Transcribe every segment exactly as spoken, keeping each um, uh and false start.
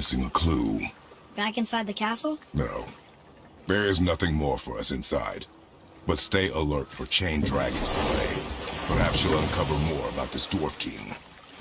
Missing a clue. Back inside the castle? No. There is nothing more for us inside. But stay alert for chained dragons below. Perhaps you'll uncover more about this Dwarf King.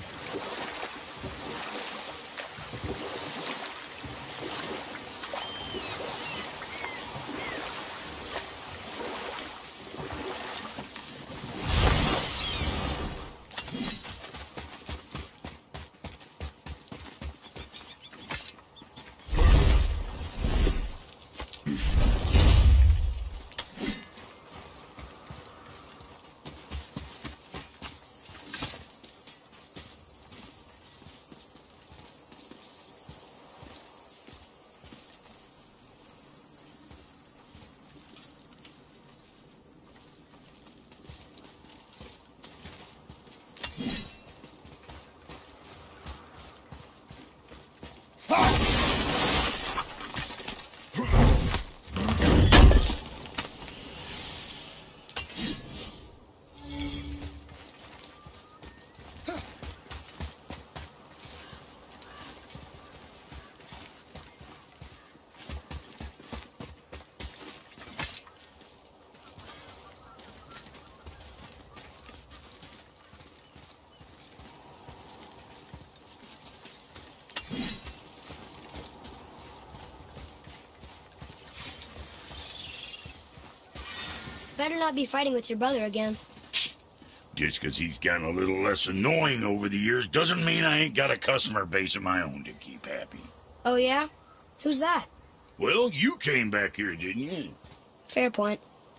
Better not be fighting with your brother again. Just because he's gotten a little less annoying over the years doesn't mean I ain't got a customer base of my own to keep happy. Oh yeah? Who's that? Well, you came back here, didn't you? Fair point.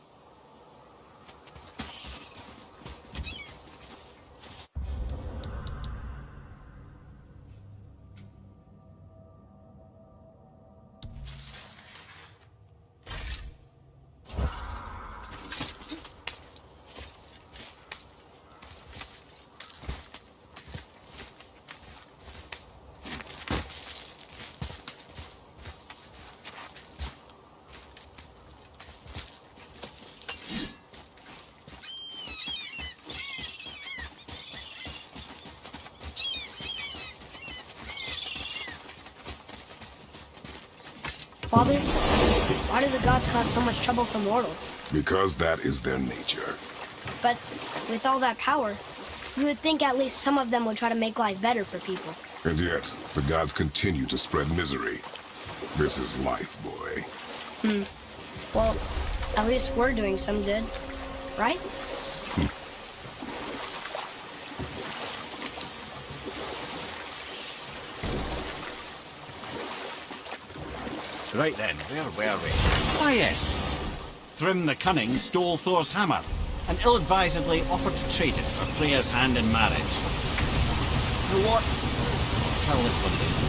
Father, why do the gods cause so much trouble for mortals? Because that is their nature. But with all that power, you would think at least some of them would try to make life better for people. And yet, the gods continue to spread misery. This is life, boy. Hmm. Well, at least we're doing some good, right? Right then, where were we? Ah yes. Thrym the Cunning stole Thor's hammer, and ill-advisedly offered to trade it for Freya's hand in marriage. You know what? Tell this one later.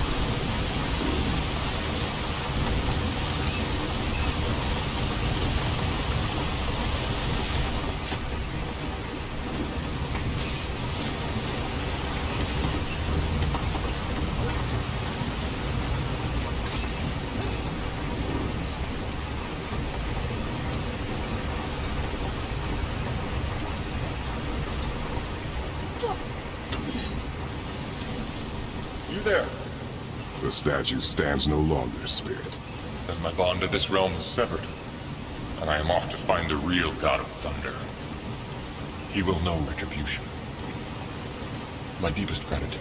There. The statue stands no longer, Spirit. Then my bond to this realm is severed, and I am off to find the real God of Thunder. He will know retribution. My deepest gratitude.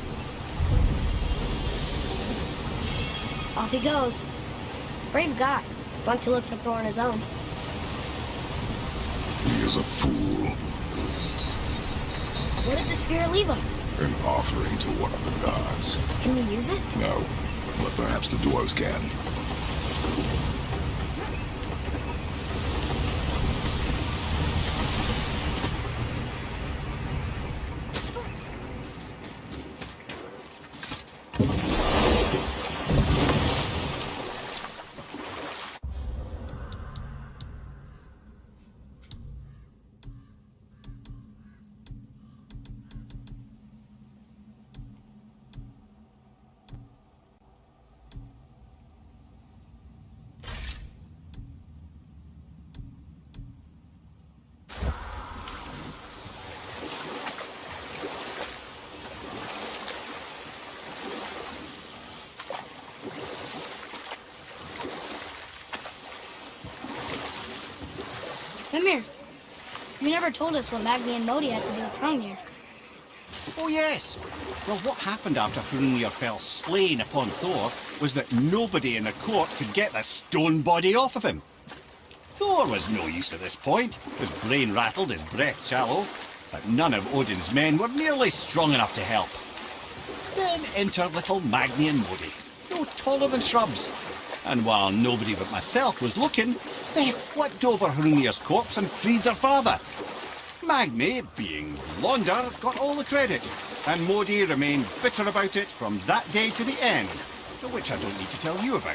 Off he goes. Brave guy. Went to look for Thor on his own. He is a fool. Where did the spirit leave us? An offering to one of the gods. Can we use it? No, but perhaps the dwarves can. You never told us what Magni and Modi had to do with Hrungnir. Oh yes! Well, what happened after Hrungnir fell slain upon Thor was that nobody in the court could get the stone body off of him. Thor was no use at this point, his brain rattled, his breath shallow, but none of Odin's men were nearly strong enough to help. Then enter little Magni and Modi, no taller than shrubs. And while nobody but myself was looking, they flipped over Hrungnir's corpse and freed their father. Magni, being blonder, got all the credit, and Modi remained bitter about it from that day to the end, which I don't need to tell you about.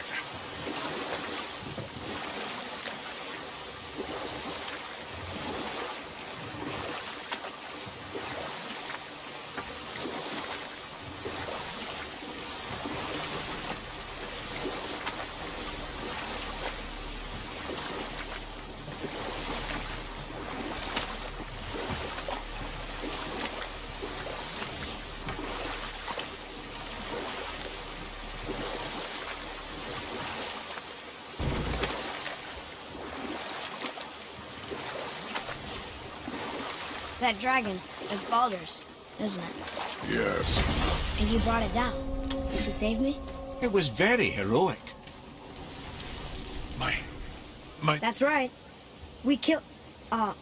That dragon, it's Baldur's, isn't it? Yes. And you brought it down to save me? It was very heroic. My... my... That's right. We killed... Uh...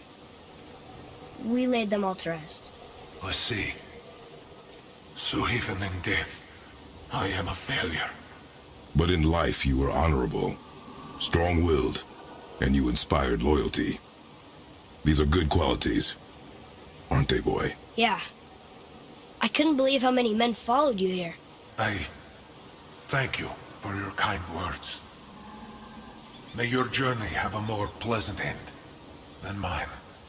We laid them all to rest. I see. So even in death, I am a failure. But in life you were honorable, strong-willed, and you inspired loyalty. These are good qualities, aren't they, boy? Yeah. I couldn't believe how many men followed you here. I thank you for your kind words. May your journey have a more pleasant end than mine.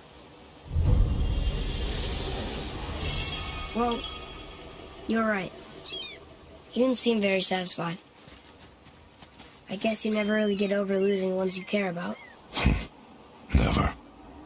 Well, you're right. You didn't seem very satisfied. I guess you never really get over losing ones you care about. Never.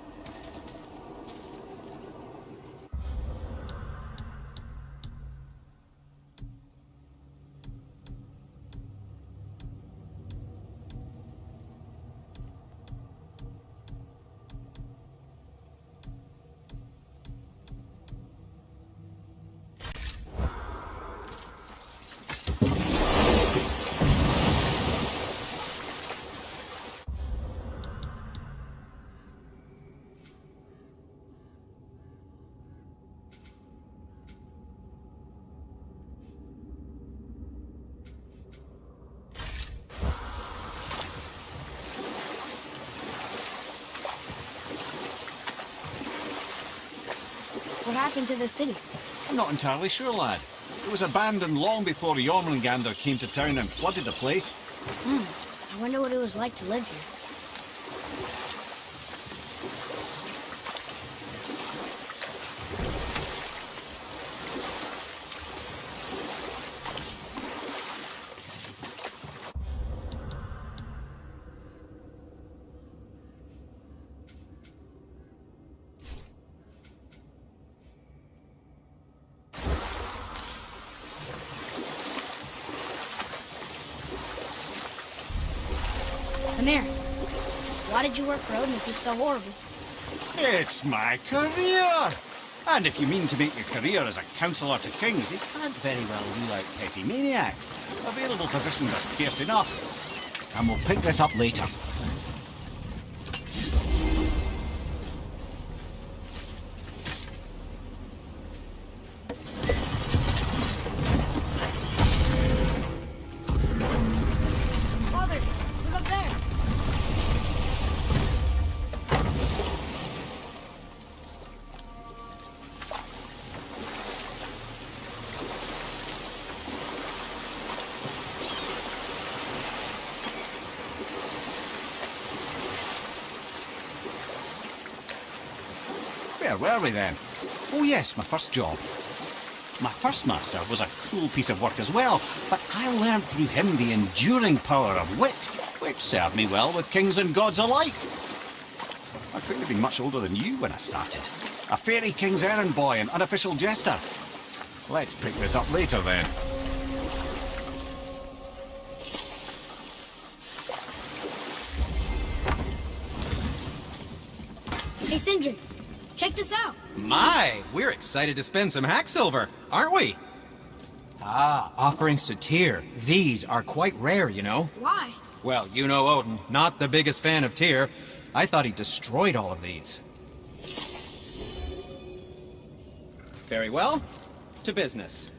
What happened to the city? I'm not entirely sure, lad. It was abandoned long before Jormungandr came to town and flooded the place. Hmm. I wonder what it was like to live here. Amir, why did you work for Odin if he's so horrible? It's my career! And if you mean to make your career as a counsellor to kings, you can't very well rule out petty maniacs. Available positions are scarce enough. And we'll pick this up later. Father, look up there! Where were we then? Oh yes, my first job. My first master was a cruel piece of work as well, but I learned through him the enduring power of wit, which served me well with kings and gods alike. I couldn't have been much older than you when I started. A fairy king's errand boy and unofficial jester. Let's pick this up later then. Hey, Sindri, check this out. My, we're excited to spend some hack silver, aren't we? Ah, offerings to Tyr. These are quite rare, you know. Why? Well, you know Odin, not the biggest fan of Tyr. I thought he destroyed all of these. Very well. To business.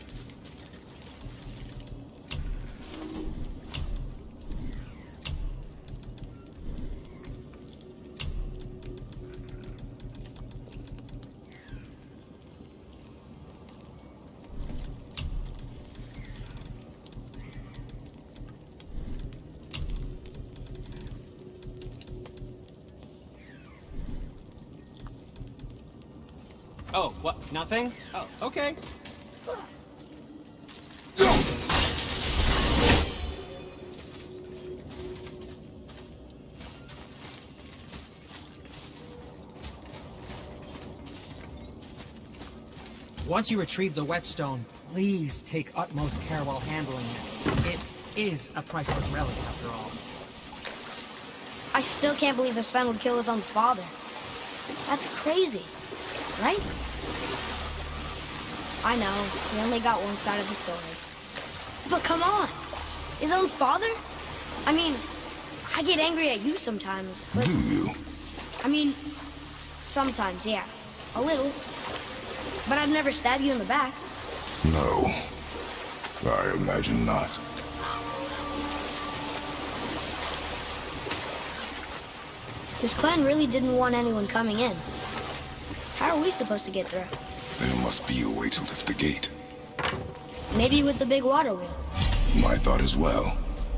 Oh, what? Nothing? Oh, okay. Once you retrieve the whetstone, please take utmost care while handling it. It is a priceless relic, after all. I still can't believe his son would kill his own father. That's crazy, right? I know, we only got one side of the story. But come on! His own father? I mean, I get angry at you sometimes, but... Do you? I mean, sometimes, yeah. A little. But I've never stabbed you in the back. No. I imagine not. This clan really didn't want anyone coming in. How are we supposed to get through? There must be a way to lift the gate. Maybe with the big water wheel. My thought as well.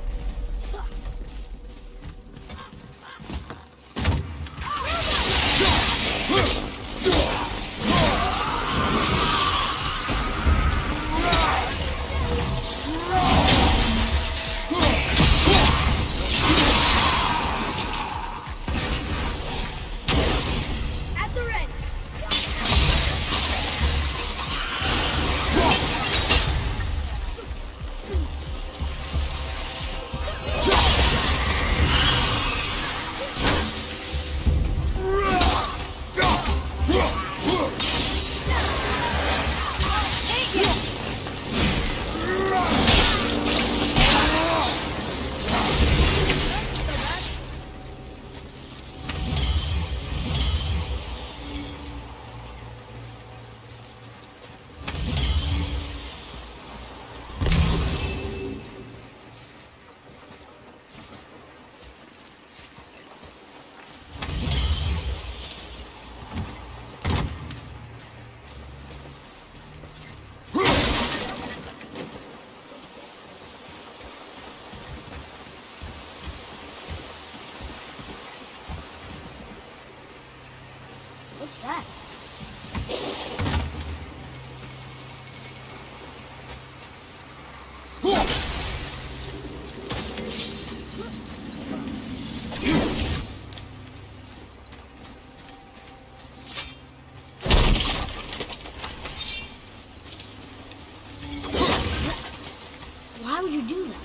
What's that? Why would you do that?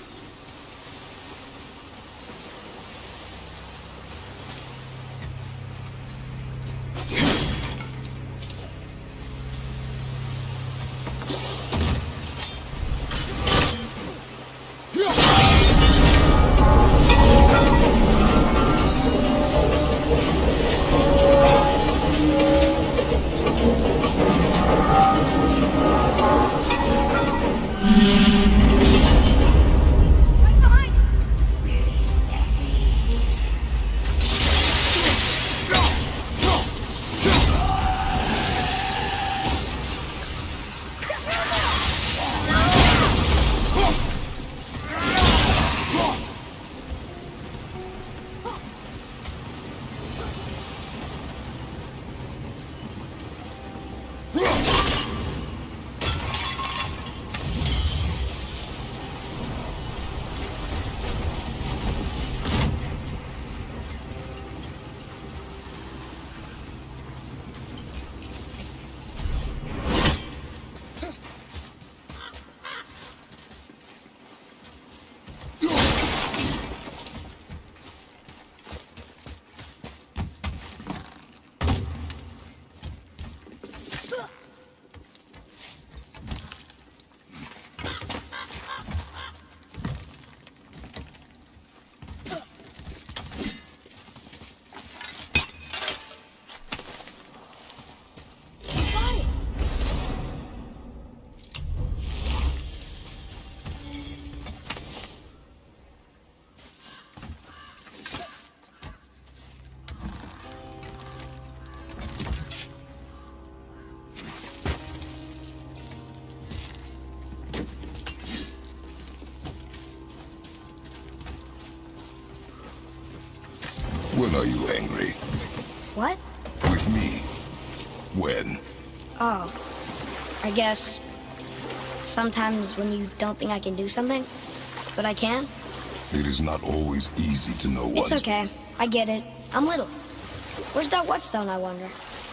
When are you angry? What? With me. When? Oh. I guess... sometimes when you don't think I can do something, but I can. It is not always easy to know what... It's okay. I get it. I'm little. Where's that whetstone, I wonder?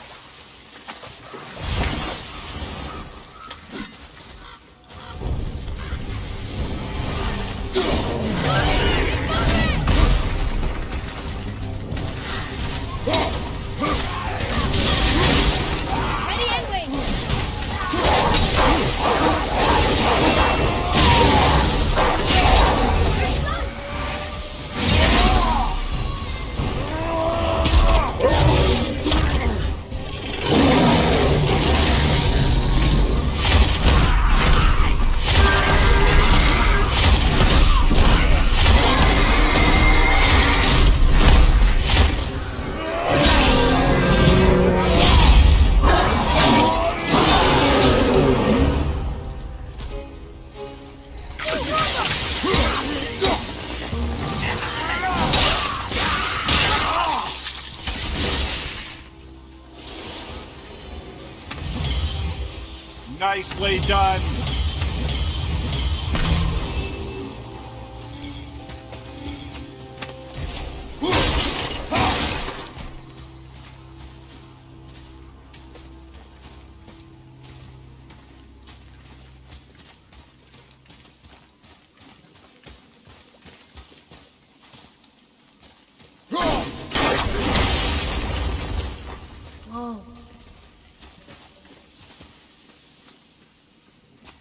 Nicely done. Whoa.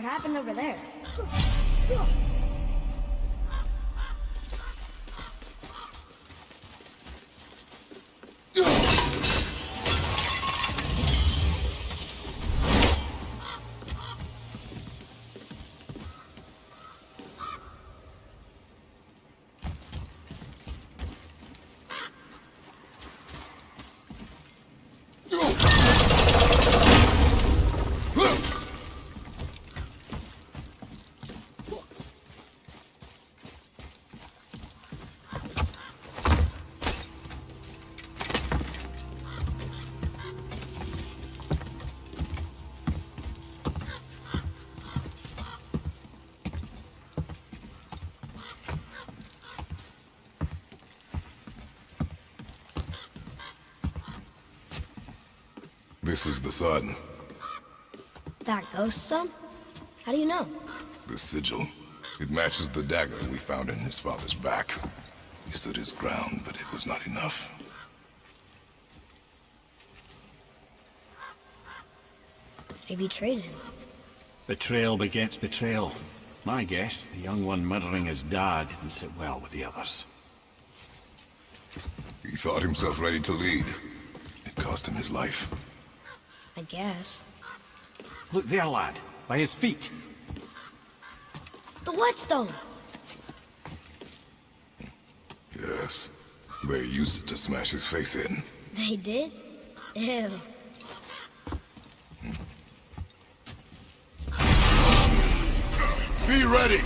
happened over there? This is the sun. That ghost son? How do you know? The sigil. It matches the dagger we found in his father's back. He stood his ground, but it was not enough. They betrayed him. Betrayal begets betrayal. My guess, the young one murdering his dad didn't sit well with the others. He thought himself ready to lead. It cost him his life. I guess. Look there, lad. By his feet. The whetstone! Yes. They used it to smash his face in. They did? Ew. Be ready!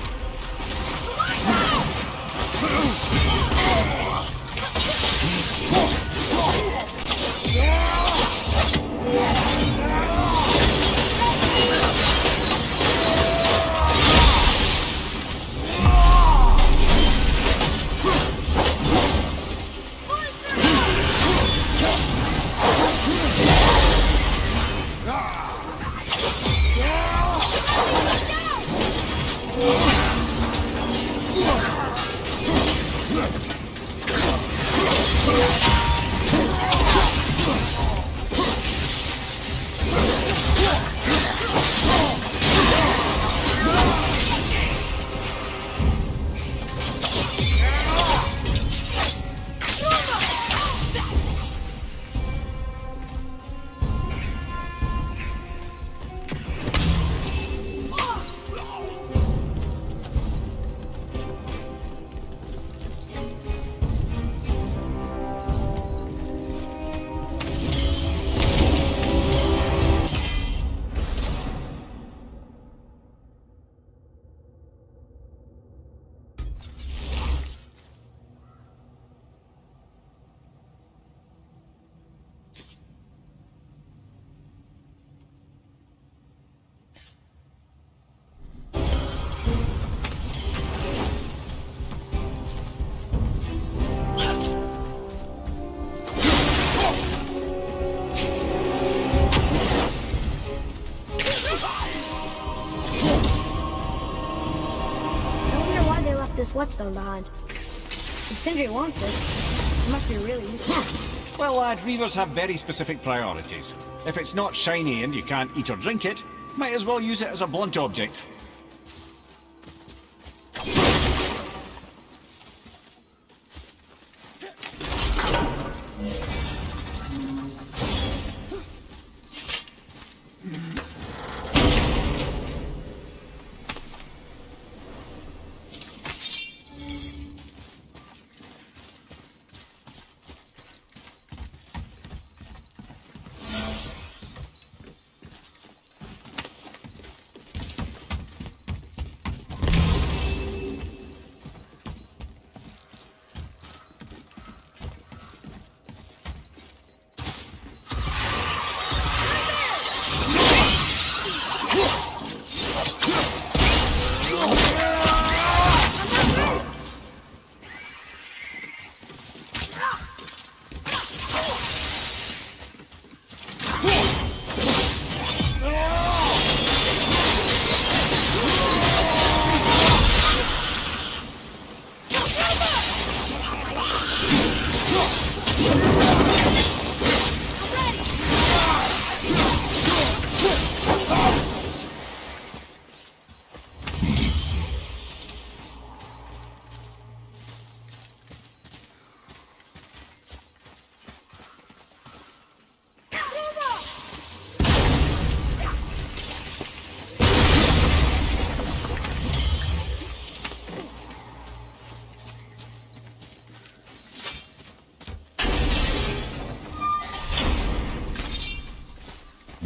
This whetstone behind. If Sindri wants it, it must be really useful. Well, lad, reavers have very specific priorities. If it's not shiny and you can't eat or drink it, might as well use it as a blunt object.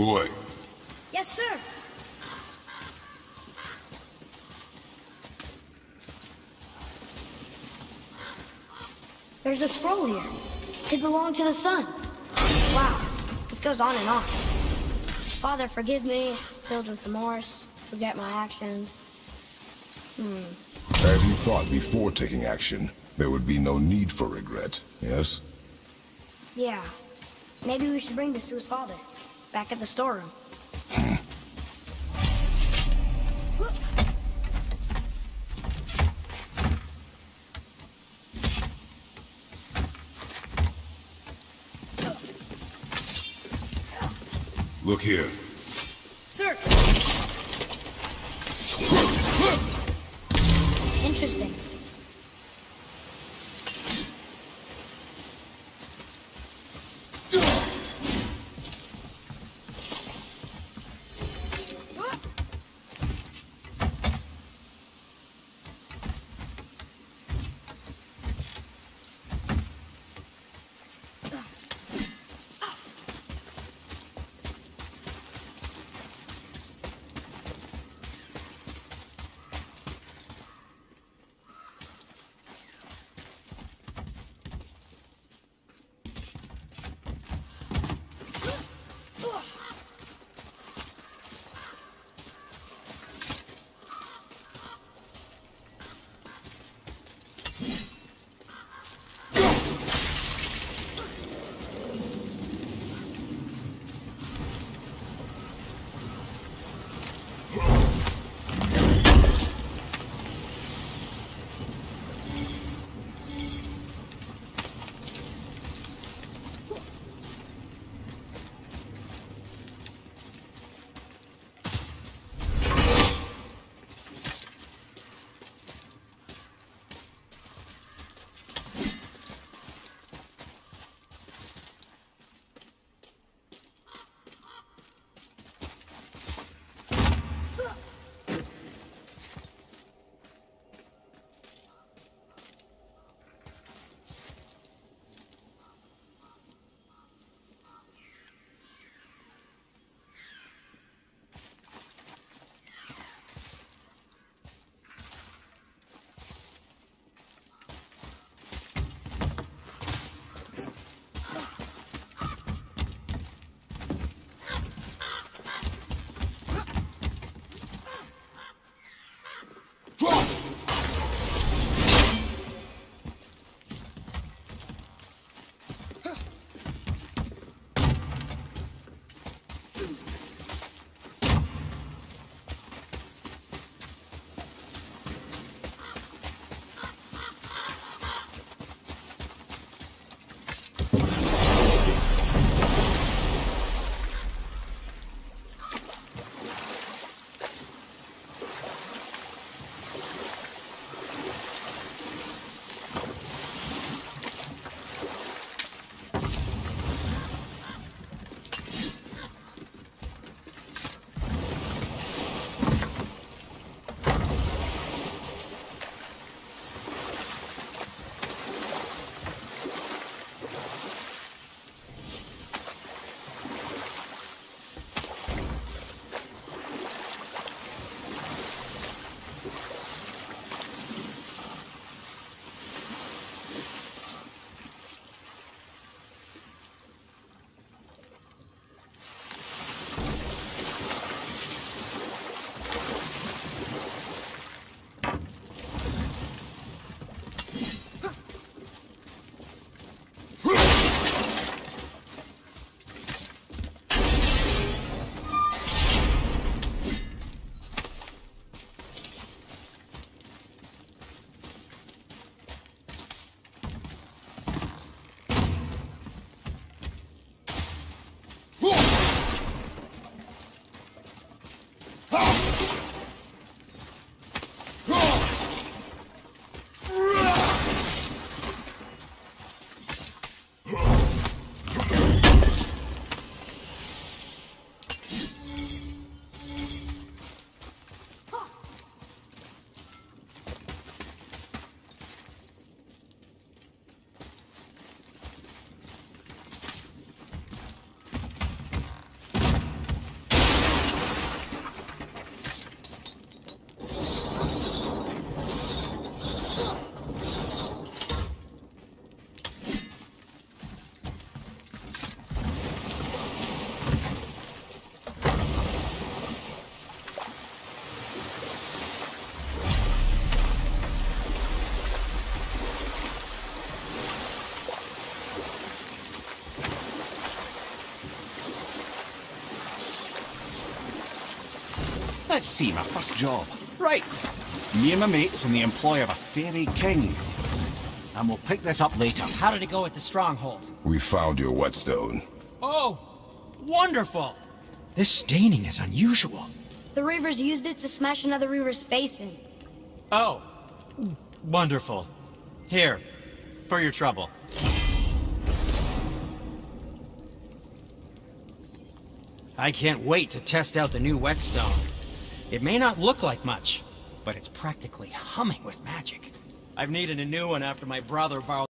boy. Yes, sir. There's a scroll here. It belonged to the sun. Wow, this goes on and on. Father, forgive me, filled with remorse, forget my actions. Hmm. Have you thought before taking action there would be no need for regret, yes? Yeah. Maybe we should bring this to his father, back at the storeroom. Look here. Sir! Interesting. Let's see, my first job. Right. Me and my mates in the employ of a fairy king. And we'll pick this up later. How did it go at the stronghold? We found your whetstone. Oh, wonderful! This staining is unusual. The Reavers used it to smash another Reaver's face in. Oh, wonderful. Here, for your trouble. I can't wait to test out the new whetstone. It may not look like much, but it's practically humming with magic. I've needed a new one after my brother borrowed